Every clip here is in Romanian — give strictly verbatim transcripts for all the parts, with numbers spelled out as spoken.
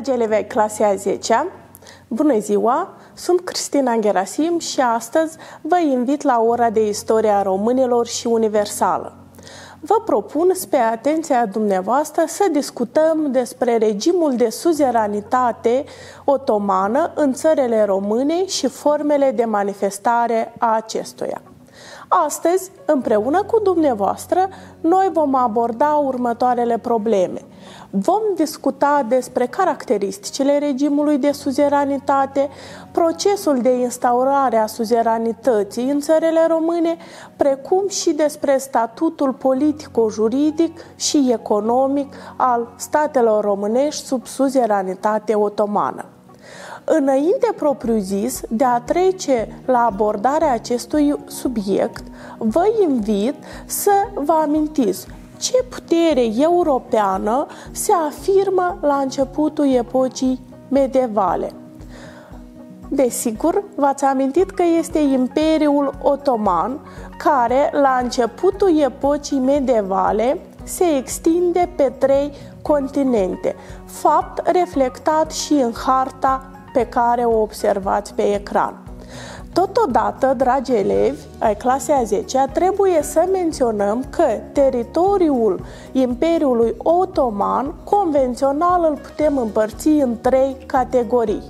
Dragi elevi ai clasei a zecea, bună ziua! Sunt Cristina Gherasim și astăzi vă invit la ora de istoria românilor și universală. Vă propun, spre atenția dumneavoastră, să discutăm despre regimul de suzeranitate otomană în țările române și formele de manifestare a acestuia. Astăzi, împreună cu dumneavoastră, noi vom aborda următoarele probleme. Vom discuta despre caracteristicile regimului de suzeranitate, procesul de instaurare a suzeranității în țările române, precum și despre statutul politico-juridic și economic al statelor românești sub suzeranitate otomană. Înainte propriu-zis de a trece la abordarea acestui subiect, vă invit să vă amintiți ce putere europeană se afirmă la începutul epocii medievale. Desigur, v-ați amintit că este Imperiul Otoman, care la începutul epocii medievale se extinde pe trei continente, fapt reflectat și în harta pe care o observați pe ecran. Totodată, dragi elevi ai clasei a zecea, trebuie să menționăm că teritoriul Imperiului Otoman, convențional, îl putem împărți în trei categorii.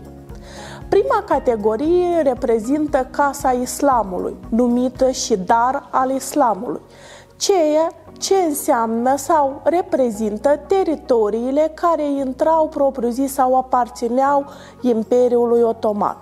Prima categorie reprezintă Casa Islamului, numită și Dar al Islamului, ceea ce înseamnă sau reprezintă teritoriile care intrau propriu-zis sau aparțineau Imperiului Otoman.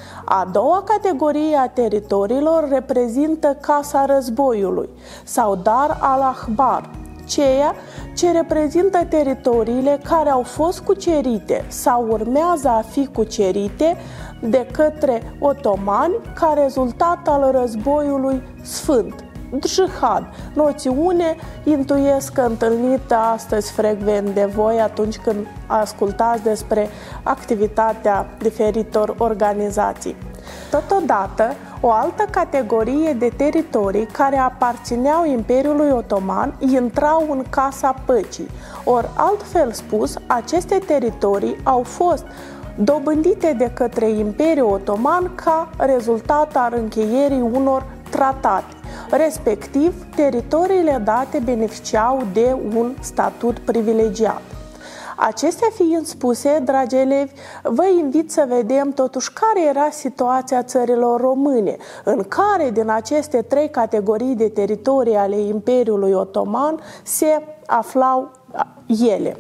A doua categorie a teritoriilor reprezintă Casa Războiului sau Dar al-Ahbar, ceea ce reprezintă teritoriile care au fost cucerite sau urmează a fi cucerite de către otomani ca rezultat al războiului sfânt. Jihad, noțiune intuiesc că întâlnită astăzi frecvent de voi atunci când ascultați despre activitatea diferitor organizații. Totodată, o altă categorie de teritorii care aparțineau Imperiului Otoman intrau în Casa Păcii, ori altfel spus, aceste teritorii au fost dobândite de către Imperiul Otoman ca rezultat al încheierii unor tratate. Respectiv, teritoriile date beneficiau de un statut privilegiat. Acestea fiind spuse, dragi elevi, vă invit să vedem totuși care era situația țărilor române, în care din aceste trei categorii de teritorii ale Imperiului Otoman se aflau ele.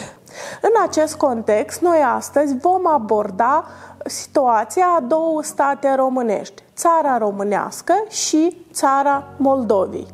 În acest context, noi astăzi vom aborda situația a două state românești, Țara Românească și Țara Moldovei.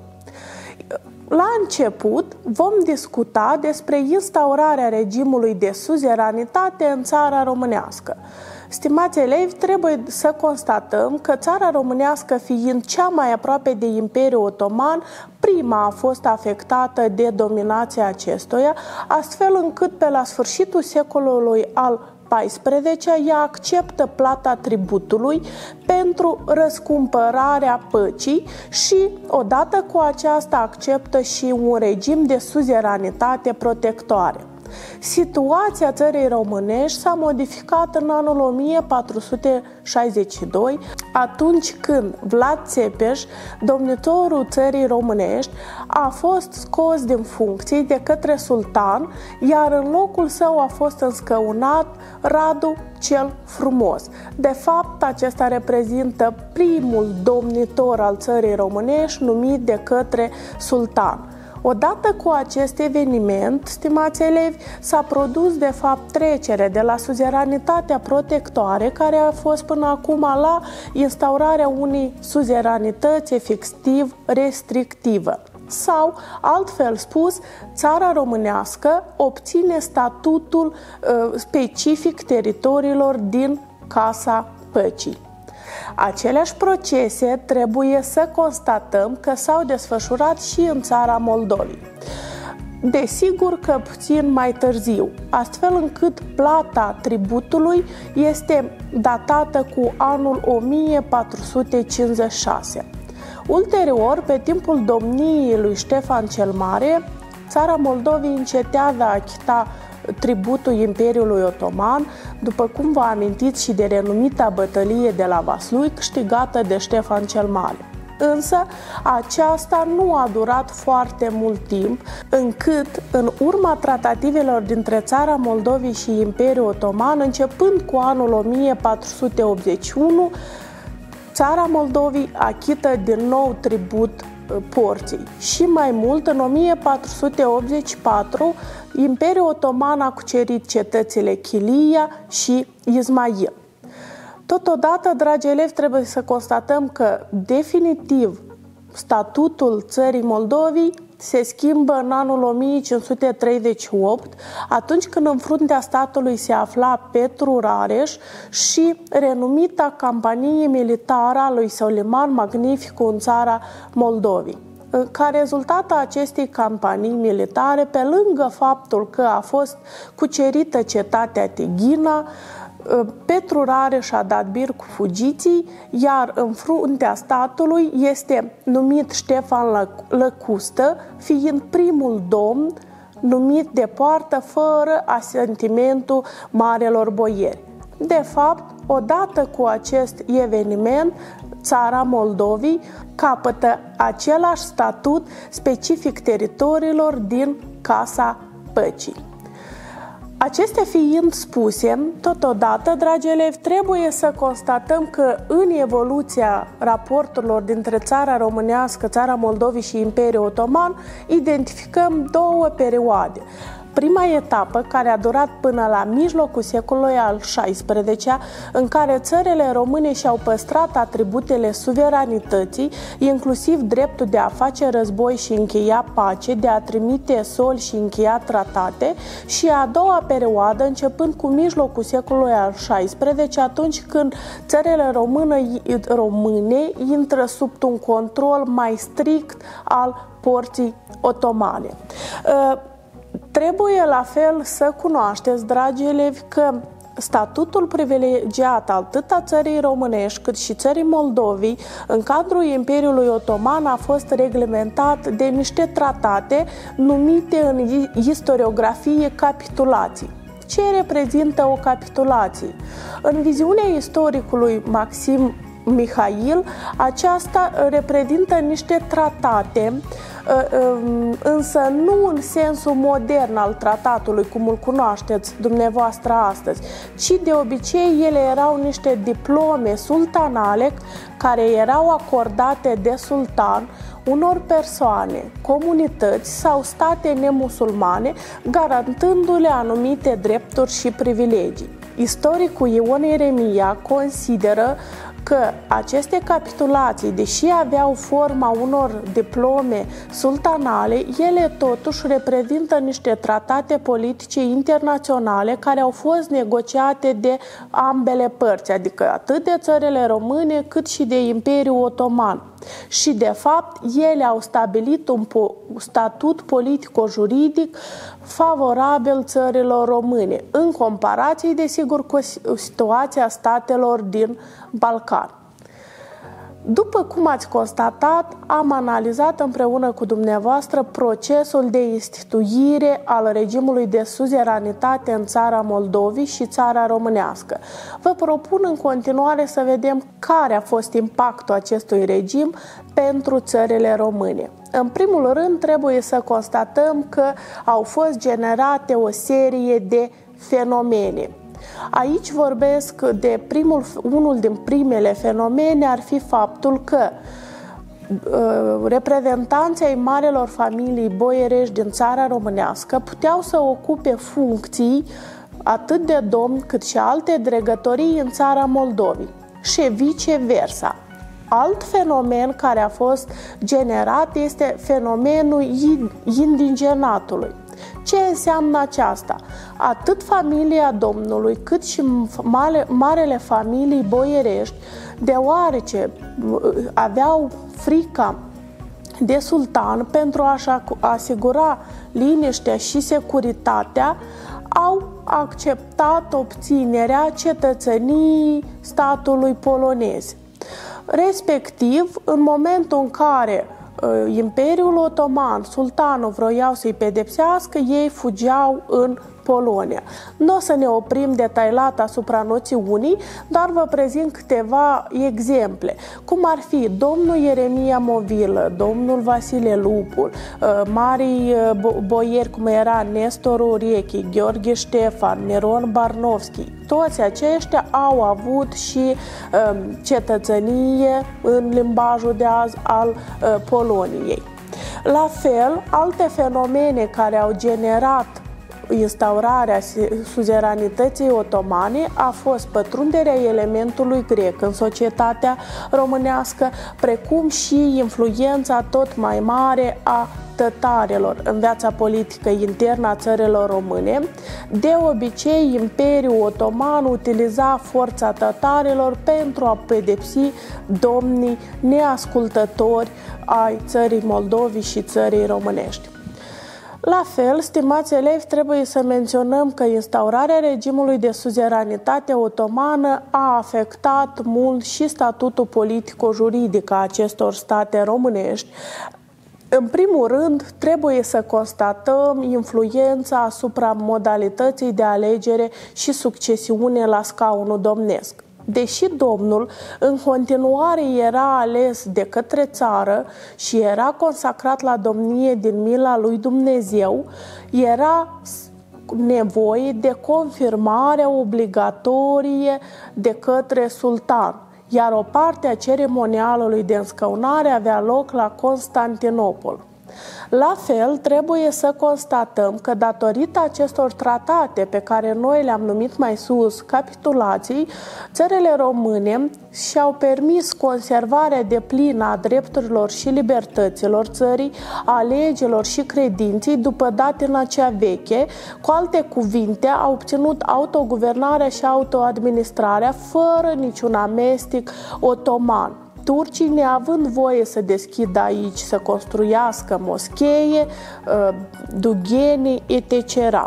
La început vom discuta despre instaurarea regimului de suzeranitate în Țara Românească. Stimați elevi, trebuie să constatăm că Țara Românească, fiind cea mai aproape de Imperiul Otoman, prima a fost afectată de dominația acestuia, astfel încât pe la sfârșitul secolului al paisprezecea ea acceptă plata tributului pentru răscumpărarea păcii și, odată cu aceasta, acceptă și un regim de suzeranitate protectoare. Situația țării românești s-a modificat în anul o mie patru sute șaizeci și doi, atunci când Vlad Țepeș, domnitorul țării românești, a fost scos din funcții de către sultan, iar în locul său a fost înscăunat Radu cel Frumos. De fapt, acesta reprezintă primul domnitor al țării românești numit de către sultan. Odată cu acest eveniment, stimați elevi, s-a produs de fapt trecere de la suzeranitatea protectoare, care a fost până acum, la instaurarea unei suzeranități efectiv restrictivă. Sau, altfel spus, Țara Românească obține statutul uh, specific teritoriilor din Casa Păcii. Aceleași procese trebuie să constatăm că s-au desfășurat și în Țara Moldovei. Desigur că puțin mai târziu, astfel încât plata tributului este datată cu anul o mie patru sute cincizeci și șase. Ulterior, pe timpul domniei lui Ștefan cel Mare, Țara Moldovei încetează a achita tributul Imperiului Otoman, după cum vă amintiți și de renumita bătălie de la Vaslui, câștigată de Ștefan cel Mare. Însă aceasta nu a durat foarte mult timp, încât în urma tratativelor dintre Țara Moldovei și Imperiul Otoman, începând cu anul o mie patru sute optzeci și unu, Țara Moldovei achită din nou tribut porții. Și mai mult, în o mie patru sute optzeci și patru, Imperiul Otoman a cucerit cetățile Chilia și Izmail. Totodată, dragi elevi, trebuie să constatăm că definitiv statutul țării Moldovei se schimbă în anul o mie cinci sute treizeci și opt, atunci când în fruntea statului se afla Petru Rareș și renumita campanie militară a lui Soliman Magnificu în țara Moldovei. Ca rezultat a acestei campanii militare, pe lângă faptul că a fost cucerită cetatea Tighina, Petru Rareș a dat bir cu fugiții, iar în fruntea statului este numit Ștefan Lăcustă, fiind primul domn numit de poartă fără asentimentul marelor boieri. De fapt, odată cu acest eveniment, Țara Moldovei capătă același statut specific teritoriilor din Casa Păcii. Acestea fiind spuse, totodată, dragi elevi, trebuie să constatăm că în evoluția raporturilor dintre țara românească, Țara Moldovei și Imperiul Otoman, identificăm două perioade. Prima etapă, care a durat până la mijlocul secolului al șaisprezecelea, în care țările române și-au păstrat atributele suveranității, inclusiv dreptul de a face război și încheia pace, de a trimite soli și încheia tratate, și a doua perioadă, începând cu mijlocul secolului al șaisprezecelea, atunci când țările române, române intră sub un control mai strict al porții otomane. Trebuie la fel să cunoașteți, dragi elevi, că statutul privilegiat atât a țării românești cât și țării Moldovei în cadrul Imperiului Otoman a fost reglementat de niște tratate numite în istoriografie capitulații. Ce reprezintă o capitulație? În viziunea istoricului Maxim Mihail, aceasta reprezintă niște tratate, însă nu în sensul modern al tratatului, cum îl cunoașteți dumneavoastră astăzi, ci de obicei ele erau niște diplome sultanale care erau acordate de sultan unor persoane, comunități sau state nemusulmane, garantându-le anumite drepturi și privilegii. Istoricul Ion Ieremia consideră că aceste capitulații, deși aveau forma unor diplome sultanale, ele totuși reprezintă niște tratate politice internaționale care au fost negociate de ambele părți, adică atât de țările române cât și de Imperiul Otoman. Și, de fapt, ele au stabilit un statut politico-juridic favorabil țărilor române, în comparație, desigur, cu situația statelor din Balcan. După cum ați constatat, am analizat împreună cu dumneavoastră procesul de instituire al regimului de suzeranitate în Țara Moldovei și Țara Românească. Vă propun în continuare să vedem care a fost impactul acestui regim pentru țările române. În primul rând, trebuie să constatăm că au fost generate o serie de fenomene. Aici vorbesc de primul, unul din primele fenomene ar fi faptul că uh, reprezentanții ai marelor familii boierești din țara românească puteau să ocupe funcții atât de domn cât și alte dregătorii în țara Moldovei și viceversa. Alt fenomen care a fost generat este fenomenul indigenatului. Ce înseamnă aceasta? Atât familia domnului cât și mare, marele familii boierești, deoarece aveau frica de sultan pentru a-și asigura liniștea și securitatea, au acceptat obținerea cetățeniei statului polonez. Respectiv, în momentul în care Imperiul Otoman, sultanul, vroiau să-i pedepsească, ei fugeau în Polonia. Nu o să ne oprim detaliat asupra noțiunii, dar vă prezint câteva exemple, cum ar fi domnul Ieremia Movilă, domnul Vasile Lupul, mari boieri cum era Nestor Urechi, Gheorghe Ștefan, Miron Barnovski. Toți aceștia au avut și cetățenie în limbajul de azi al Poloniei. La fel, alte fenomene care au generat instaurarea suzeranității otomane a fost pătrunderea elementului grec în societatea românească, precum și influența tot mai mare a tătarelor în viața politică internă a țărilor române. De obicei, Imperiul Otoman utiliza forța tătarilor pentru a pedepsi domnii neascultători ai țării Moldovii și țării românești. La fel, stimați elevi, trebuie să menționăm că instaurarea regimului de suzeranitate otomană a afectat mult și statutul politico-juridic a acestor state românești. În primul rând, trebuie să constatăm influența asupra modalității de alegere și succesiune la scaunul domnesc. Deși domnul în continuare era ales de către țară și era consacrat la domnie din mila lui Dumnezeu, era nevoie de confirmare obligatorie de către sultan, iar o parte a ceremonialului de înscăunare avea loc la Constantinopol. La fel, trebuie să constatăm că datorită acestor tratate pe care noi le-am numit mai sus capitulații, țările române și-au permis conservarea deplină a drepturilor și libertăților țării, a legilor și credinței după date în acea veche, cu alte cuvinte, au obținut autoguvernarea și autoadministrarea fără niciun amestec otoman. Turcii, neavând voie să deschidă aici, să construiască moschee, dughenii, et cetera.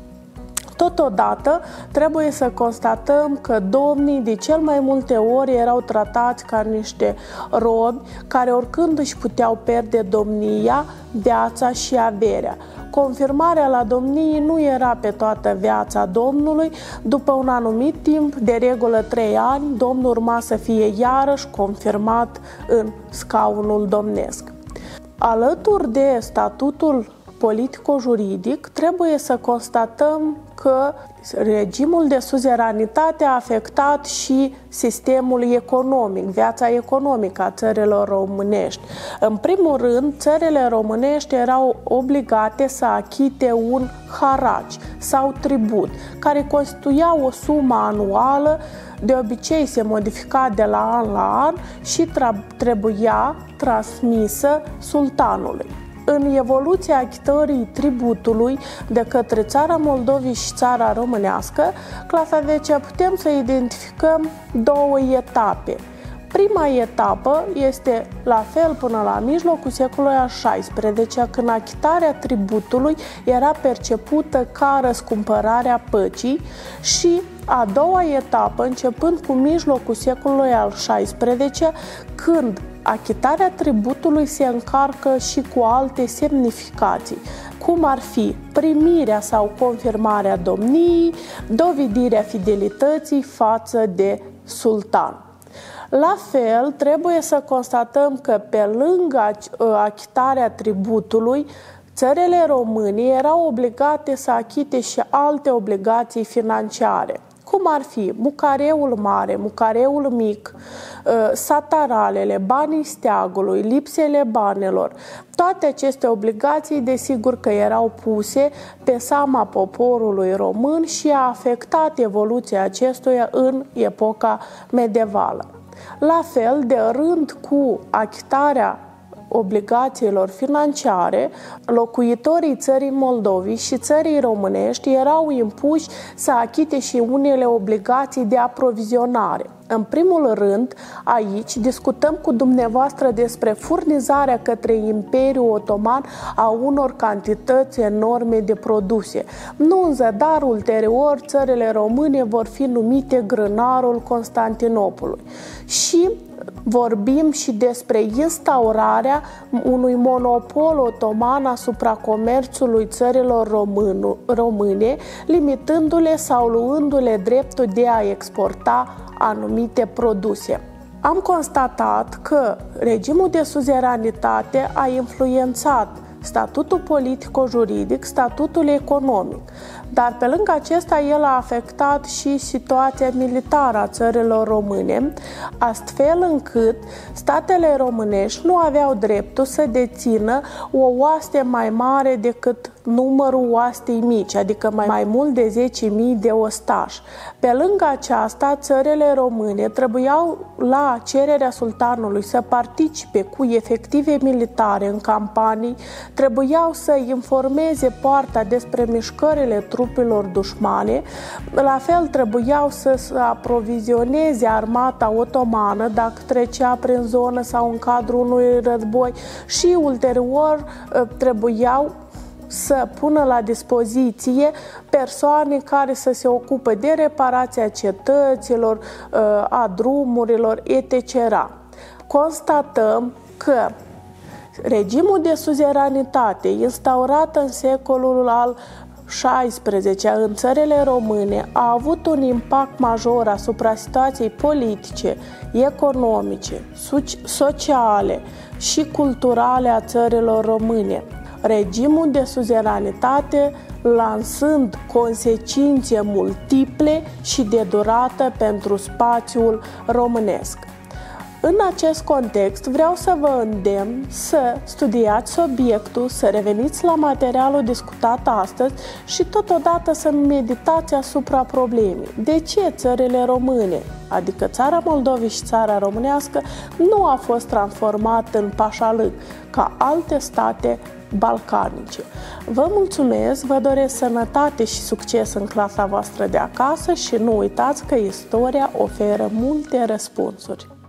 Totodată, trebuie să constatăm că domnii de cel mai multe ori erau tratați ca niște robi care oricând își puteau pierde domnia, viața și averea. Confirmarea la domnie nu era pe toată viața domnului. După un anumit timp, de regulă trei ani, domnul urma să fie iarăși confirmat în scaunul domnesc. Alături de statutul politico-juridic, trebuie să constatăm că regimul de suzeranitate a afectat și sistemul economic, viața economică a țărilor românești. În primul rând, țările românești erau obligate să achite un haraci sau tribut, care constituia o sumă anuală, de obicei se modifica de la an la an și trebuia transmisă sultanului. În evoluția achitării tributului de către țara Moldovii și țara românească, clasa zece, putem să identificăm două etape. Prima etapă este la fel până la mijlocul secolului al șaisprezecelea, când achitarea tributului era percepută ca răscumpărarea păcii, și a doua etapă, începând cu mijlocul secolului al șaisprezecelea, când achitarea tributului se încarcă și cu alte semnificații, cum ar fi primirea sau confirmarea domniei, dovedirea fidelității față de sultan. La fel, trebuie să constatăm că pe lângă achitarea tributului, țările române erau obligate să achite și alte obligații financiare, cum ar fi mucareul mare, mucareul mic, sataralele, banii steagului, lipsele banilor. Toate aceste obligații, desigur că erau puse pe seama poporului român și a afectat evoluția acestuia în epoca medievală. La fel, de rând cu achitarea obligațiilor financiare, locuitorii țării Moldovii și țării românești erau impuși să achite și unele obligații de aprovizionare. În primul rând, aici discutăm cu dumneavoastră despre furnizarea către Imperiul Otoman a unor cantități enorme de produse. Nu în zadar, ulterior, țările române vor fi numite grânarul Constantinopolului. Și Vorbim și despre instaurarea unui monopol otoman asupra comerțului țărilor românu, române, limitându-le sau luându-le dreptul de a exporta anumite produse. Am constatat că regimul de suzeranitate a influențat statutul politico-juridic, statutul economic, dar pe lângă acesta el a afectat și situația militară a țărilor române, astfel încât statele românești nu aveau dreptul să dețină o oaste mai mare decât numărul oastei mici, adică mai, mai mult de zece mii de ostași. Pe lângă aceasta, țările române trebuiau, la cererea sultanului, să participe cu efective militare în campanii, trebuiau să informeze poarta despre mișcările trupelor dușmane, la fel trebuiau să aprovizioneze armata otomană dacă trecea prin zonă sau în cadrul unui război și ulterior trebuiau să pună la dispoziție persoane care să se ocupe de reparația cetăților, a drumurilor, et cetera. Constatăm că regimul de suzeranitate instaurat în secolul al șaisprezecelea în țările române a avut un impact major asupra situației politice, economice, sociale și culturale a țărilor române. Regimul de suzeranitate lansând consecințe multiple și de durată pentru spațiul românesc. În acest context vreau să vă îndemn să studiați subiectul, să reveniți la materialul discutat astăzi și totodată să meditați asupra problemei. De ce țările române, adică țara Moldovei și țara românească, nu a fost transformată în pașalâc ca alte state balcanice? Vă mulțumesc, vă doresc sănătate și succes în clasa voastră de acasă și nu uitați că istoria oferă multe răspunsuri.